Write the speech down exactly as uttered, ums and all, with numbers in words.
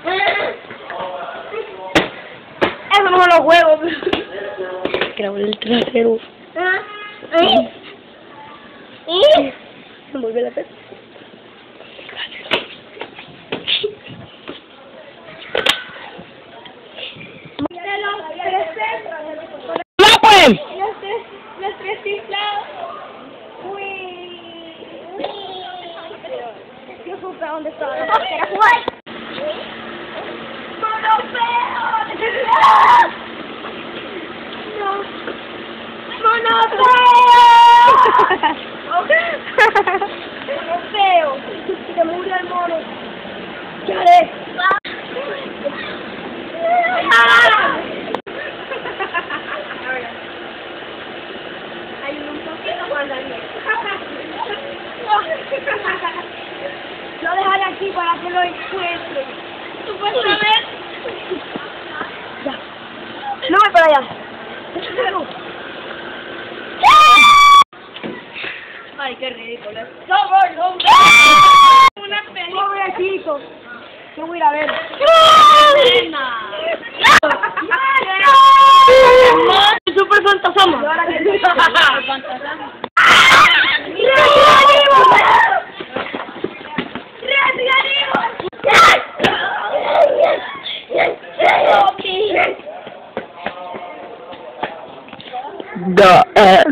Eso no me lo juego. Grabo el trasero. Vuelve la pez. ¡No, pues! Los tres, los tres cifrados. Uy. Uy. Yo supe dónde estaba. ¿Era jugar? ¡Mono feo! ¡No! ¡Mono feo! ¡Mono feo! Se murió el mono. ¿Qué haré? Hay un poquito más Daniel. Lo dejaré aquí para que lo encuentre. ¿Tú puedes saber? Ya. No voy para allá. Ay, qué ridículo. No voy, no voy. Una película. Pobrecito. Yo voy a ir a ver. Super fantasma. The, uh,